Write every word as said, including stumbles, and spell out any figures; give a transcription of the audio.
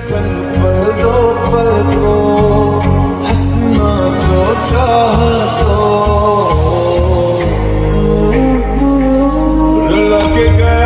संग पल दो पल को हंसना जो चाहा तो रुला के गए